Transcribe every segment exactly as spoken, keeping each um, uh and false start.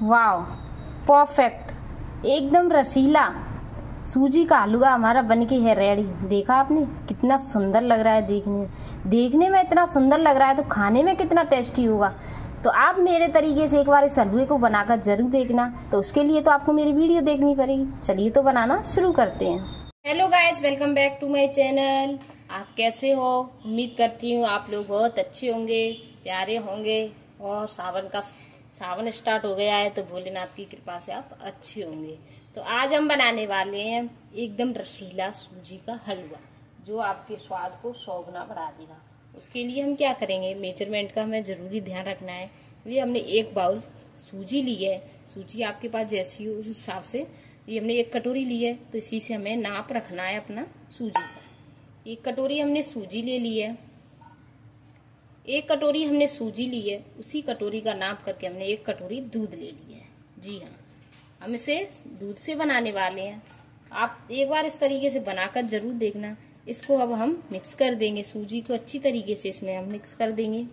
वाह, परफेक्ट, एकदम रसीला सूजी का हलवा हमारा बनके है रेडी। देखा आपने कितना सुंदर लग रहा है, देखने में देखने में इतना सुंदर लग रहा है तो खाने में कितना टेस्टी होगा। तो आप मेरे तरीके से एक बार इस हलवे को बनाकर जरूर देखना। तो उसके लिए तो आपको मेरी वीडियो देखनी पड़ेगी। चलिए तो बनाना शुरू करते हैं। Hello guys, welcome back to my channel. आप कैसे हो? उम्मीद करती हूँ आप लोग बहुत अच्छे होंगे, प्यारे होंगे। और सावन का सावन स्टार्ट हो गया है तो भोलेनाथ की कृपा से आप अच्छे होंगे। तो आज हम बनाने वाले हैं एकदम रसीला सूजी का हलवा, जो आपके स्वाद को सौ गुना बढ़ा देगा। उसके लिए हम क्या करेंगे, मेजरमेंट का हमें जरूरी ध्यान रखना है। ये हमने एक बाउल सूजी ली है। सूजी आपके पास जैसी हो उस हिसाब से, ये हमने एक कटोरी ली है, तो इसी से हमें नाप रखना है अपना सूजी का। एक कटोरी हमने सूजी ले ली है। एक कटोरी हमने सूजी ली है, उसी कटोरी का नाप करके हमने एक कटोरी दूध ले ली है। जी हाँ, हम इसे दूध से बनाने वाले हैं। आप एक बार इस तरीके से बनाकर जरूर देखना। इसको अब हम मिक्स कर देंगे, सूजी को अच्छी तरीके से इसमें हम मिक्स कर देंगे।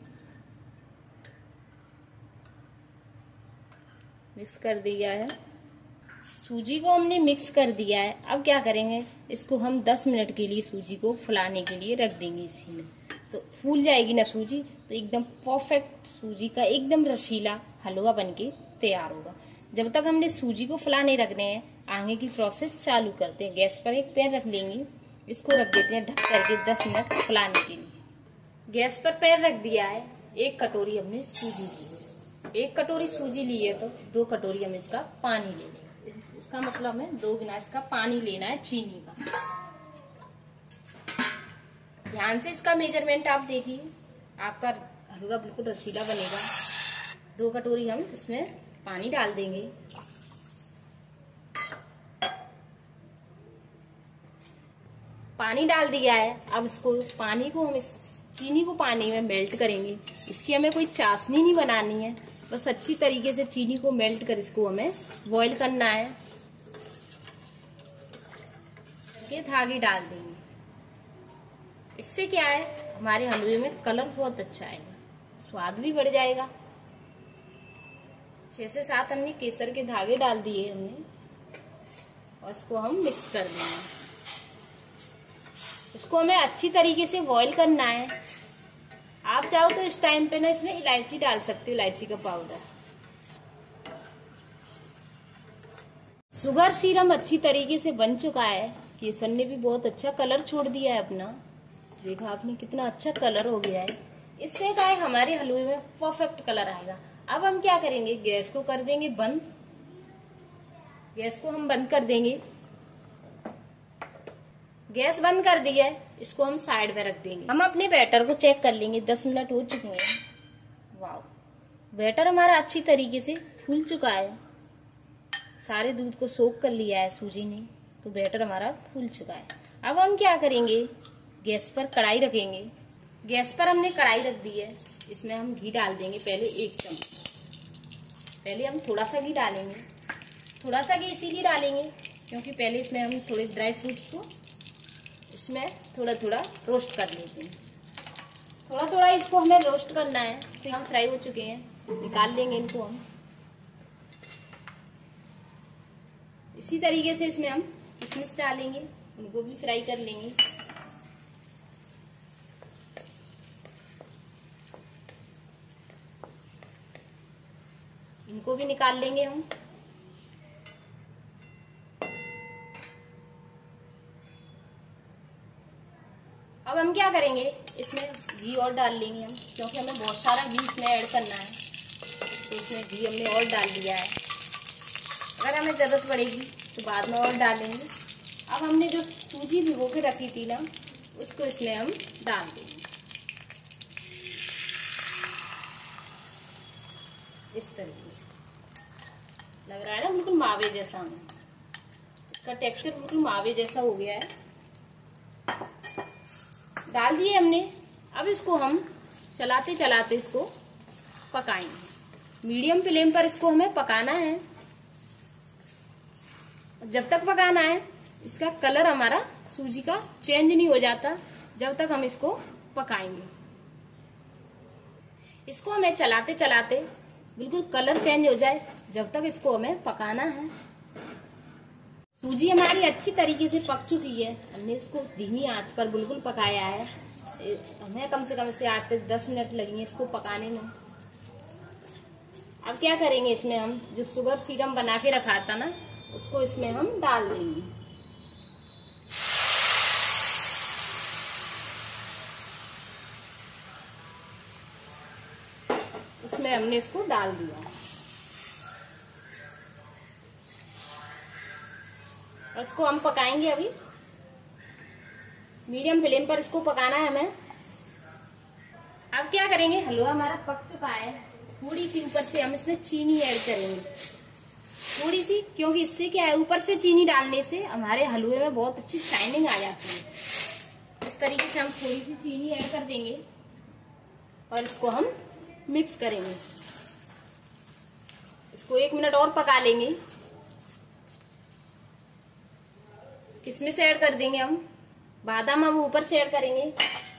मिक्स कर दिया है, सूजी को हमने मिक्स कर दिया है। अब क्या करेंगे, इसको हम दस मिनट के लिए सूजी को फुलाने के लिए रख देंगे इसी में। तो फूल जाएगी ना सूजी, तो एकदम परफेक्ट सूजी का एकदम रसीला हलवा बनके तैयार होगा। जब तक हमने सूजी को फुलाने रखने हैं, आगे की प्रोसेस चालू करते हैं। गैस पर एक पैन रख लेंगे, इसको रख देते हैं ढक करके दस मिनट फुलाने के लिए। गैस पर पैन रख दिया है। एक कटोरी हमने सूजी ली है। एक कटोरी सूजी ली है तो दो कटोरी हम इसका पानी ले लेंगे। इसका मतलब हमें दो गिलास का पानी लेना है चीनी का। ध्यान से इसका मेजरमेंट आप देखिए, आपका हलवा बिल्कुल रसीला बनेगा। दो कटोरी हम इसमें पानी डाल देंगे। पानी डाल दिया है। अब इसको पानी को हम इस चीनी को पानी में मेल्ट करेंगे। इसकी हमें कोई चाशनी नहीं बनानी है, बस अच्छी तरीके से चीनी को मेल्ट कर इसको हमें बॉईल करना है। ये धागे डाल देंगे। इससे क्या है, हमारे हलवे में कलर बहुत अच्छा आएगा, स्वाद भी बढ़ जाएगा। छह से सात हमने केसर के धागे डाल दिए हमने, और इसको हम मिक्स कर देंगे। इसको हमें अच्छी तरीके से बॉईल करना है। आप चाहो तो इस टाइम पे ना इसमें इलायची डाल सकते हो, इलायची का पाउडर। शुगर सीरम अच्छी तरीके से बन चुका है। केसर ने भी बहुत अच्छा कलर छोड़ दिया है अपना। देखा आपने कितना अच्छा कलर हो गया है। इससे क्या है, हमारे हलवे में परफेक्ट कलर आएगा। अब हम क्या करेंगे, गैस को कर देंगे बंद। गैस को हम बंद कर देंगे। गैस बंद कर दिया है, इसको हम साइड में रख देंगे। हम अपने बैटर को चेक कर लेंगे। दस मिनट हो चुके हैं। वाह, बैटर हमारा अच्छी तरीके से फूल चुका है। सारे दूध को सोख कर लिया है सूजी ने, तो बैटर हमारा फूल चुका है। अब हम क्या करेंगे, गैस पर कढ़ाई रखेंगे। गैस पर हमने कढ़ाई रख दी है। इसमें हम घी डाल देंगे। पहले एक चम्मच पहले हम थोड़ा सा घी डालेंगे। थोड़ा सा घी इसीलिए डालेंगे क्योंकि पहले इसमें हम थोड़े ड्राई फ्रूट्स को इसमें थोड़ा थोड़ा रोस्ट कर लेते हैं। थोड़ा थोड़ा इसको हमें रोस्ट करना है। फिर हम फ्राई हो चुके हैं, निकाल लेंगे इनको हम। इसी तरीके से इसमें हम किशमिश डालेंगे, उनको भी फ्राई कर लेंगे। इनको भी निकाल लेंगे हम। अब हम क्या करेंगे, इसमें घी और डाल लेंगे हम, क्योंकि हमें बहुत सारा घी इसमें ऐड करना है। तो इसमें घी हमने और डाल दिया है। अगर हमें जरूरत पड़ेगी तो बाद में और डालेंगे। अब हमने जो सूजी भिगो के रखी थी ना, उसको इसमें हम डाल देंगे इस तरीके से। लग रहा है ना बिल्कुल मावे जैसा। हमें इसका टेक्सचर बिल्कुल मावे जैसा हो गया है। डाल दिए हमने। अब इसको हम चलाते चलाते इसको पकाएंगे। मीडियम फ्लेम पर इसको हमें पकाना है। जब तक पकाना है, इसका कलर हमारा सूजी का चेंज नहीं हो जाता, जब तक हम इसको पकाएंगे। इसको हमें चलाते चलाते बिल्कुल कलर चेंज हो जाए, जब तक इसको हमें पकाना है। सूजी हमारी अच्छी तरीके से पक चुकी है। हमने इसको धीमी आंच पर बिल्कुल पकाया है। हमें कम से कम से आठ से दस मिनट लगेंगे इसको पकाने में। अब क्या करेंगे, इसमें हम जो शुगर सीरम बना के रखा था ना, उसको इसमें हम डाल देंगे। इसमें हमने इसको डाल दिया और इसको हम पकाएंगे। अभी मीडियम फ्लेम पर इसको पकाना है हमें। अब क्या करेंगे, हलवा हमारा पक चुका है। थोड़ी सी ऊपर से हम इसमें चीनी ऐड करेंगे, थोड़ी सी, क्योंकि इससे क्या है, ऊपर से चीनी डालने से हमारे हलवे में बहुत अच्छी शाइनिंग आ जाती है। इस तरीके से हम थोड़ी सी चीनी ऐड कर देंगे और इसको हम मिक्स करेंगे। इसको एक मिनट और पका लेंगे। किशमिश ऐड कर देंगे हम, बादाम हम ऊपर से ऐड करेंगे।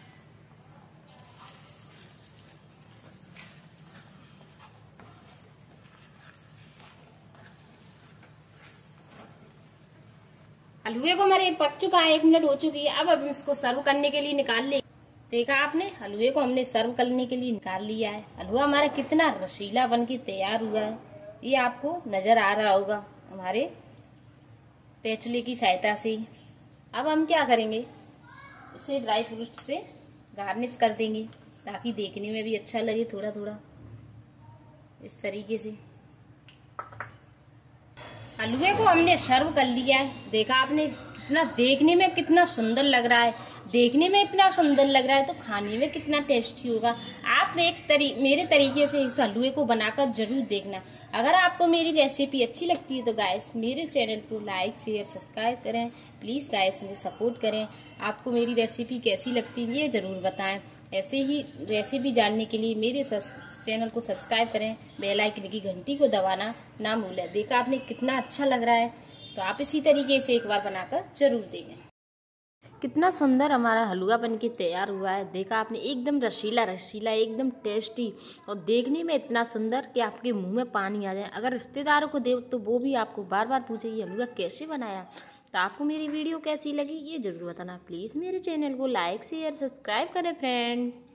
हलवे को हमारे पक चुका है, एक मिनट हो चुकी है। अब अब इसको सर्व करने के लिए निकाल ले। देखा आपने, हलवे को हमने सर्व करने के लिए निकाल लिया है। हलवा हमारा कितना रसीला बन के तैयार हुआ है, ये आपको नजर आ रहा होगा हमारे पैचुले की सहायता से। अब हम क्या करेंगे, इसे ड्राई फ्रूट से गार्निश कर देंगे ताकि देखने में भी अच्छा लगे थोड़ा थोड़ा। इस तरीके से हलवे को हमने सर्व कर लिया है। देखा आपने, कितना देखने में कितना सुंदर लग रहा है। देखने में इतना सुंदर लग रहा है तो खाने में कितना टेस्टी होगा। आप एक तरी मेरे तरीके से इस हलवे को बनाकर जरूर देखना। अगर आपको मेरी रेसिपी अच्छी लगती है तो गाइस मेरे चैनल को लाइक शेयर सब्सक्राइब करें। प्लीज गाइस मुझे सपोर्ट करें। आपको मेरी रेसिपी कैसी लगती है ये जरूर बताएं। ऐसे ही रेसिपी जानने के लिए मेरे चैनल को सब्सक्राइब करें, बेल आइकन की घंटी को दबाना ना भूलें। देखा आपने कितना अच्छा लग रहा है, तो आप इसी तरीके से एक बार बनाकर जरूर देखें। कितना सुंदर हमारा हलवा बनके तैयार हुआ है। देखा आपने, एकदम रसीला रसीला, एकदम टेस्टी और देखने में इतना सुंदर कि आपके मुंह में पानी आ जाए। अगर रिश्तेदारों को दे तो वो भी आपको बार बार पूछे ये हलवा कैसे बनाया। तो आपको मेरी वीडियो कैसी लगी ये जरूर बताना। प्लीज़ मेरे चैनल को लाइक शेयर सब्सक्राइब करें फ्रेंड।